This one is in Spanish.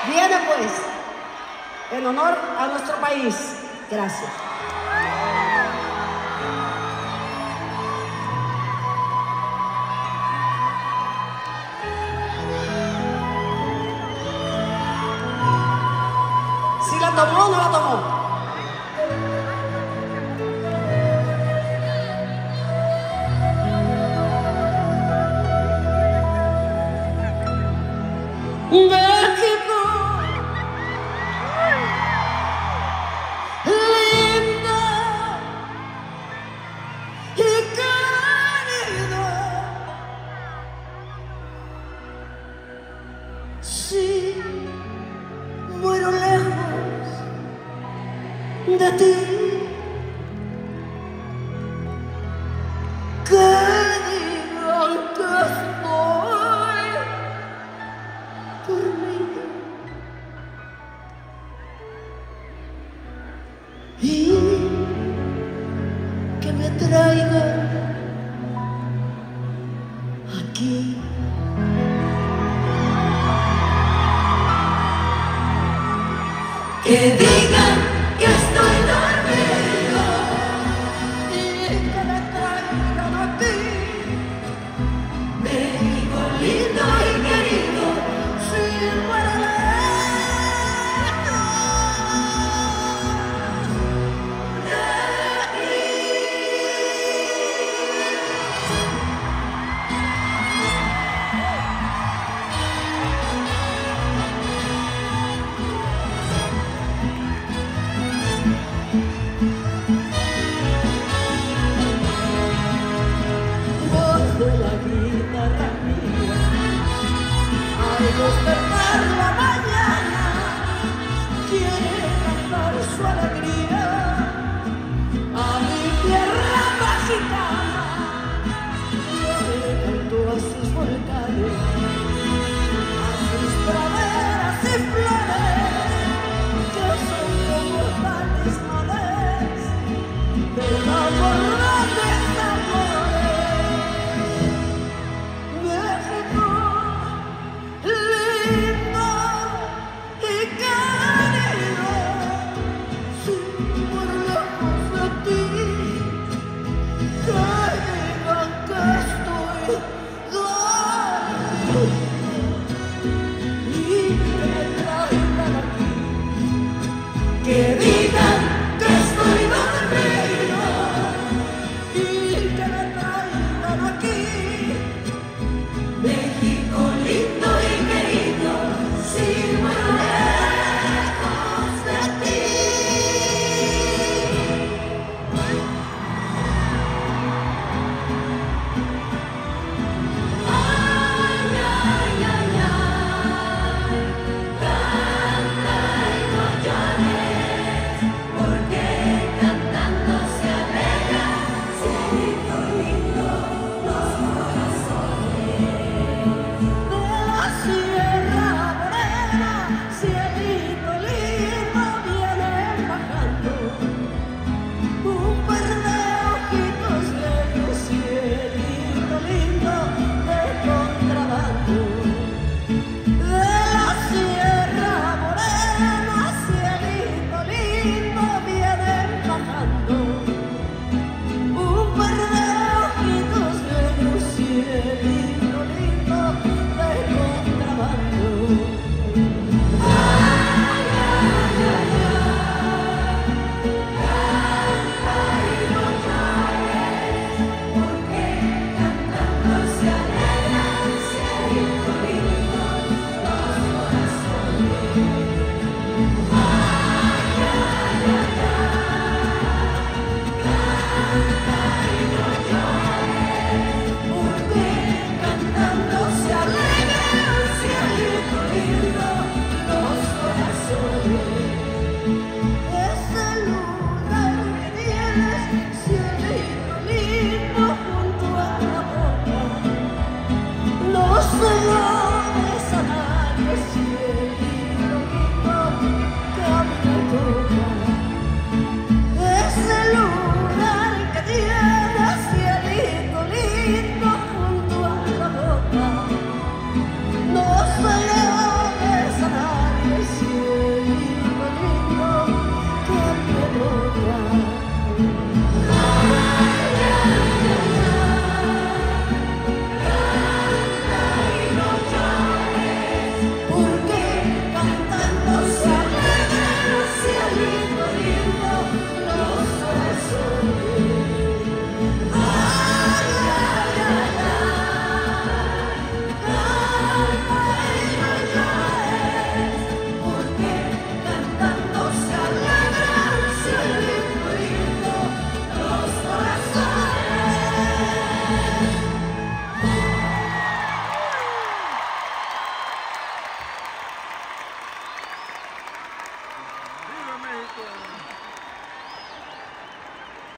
Viene pues, en honor a nuestro país. Gracias. ¿Sí la tomó o no la tomó? México, lindo y cálido, si muero lejos de ti, que digan que estoy dormido y que me traigan aquí. Que digan que estoy dormido Y que me traigan aquí. México lindo y querido, Si muero voz de la guitarra mía, al despertar la mañana, quiere cantar su alegría a mi tierra mexicana. Yo le canto a sus volcanes, a sus praderas y flores, que son como talismanes del amor de amores. México, lindo y cálido, si muero lejos de ti, que digan que estoy dormido y que me traigan aquí. que digan que estoy dormido Y que me traigan aquí. México lindo y querido, si muero lejos de ti. Ay, ay, ay, ay, canta y no llores, porque cantando se alegra, cielito lindo, los corazones. De la Sierra Morena, cielito lindo, vienen bajando un par de ojitos negros, cielito lindo, de contrabando. De la Sierra Morena, cielito lindo, vienen bajando un par de ojitos negros, cielito lindo, de contrabando. Porque cantando se alegran, cielito lindo, los corazones. Ay, ay, ay, canta y no llores, porque cantando se alegran, cielito lindo, los corazones. Ese lugar que tienes, cielito lindo, junto a la boca, no se lo des a nadie, cielito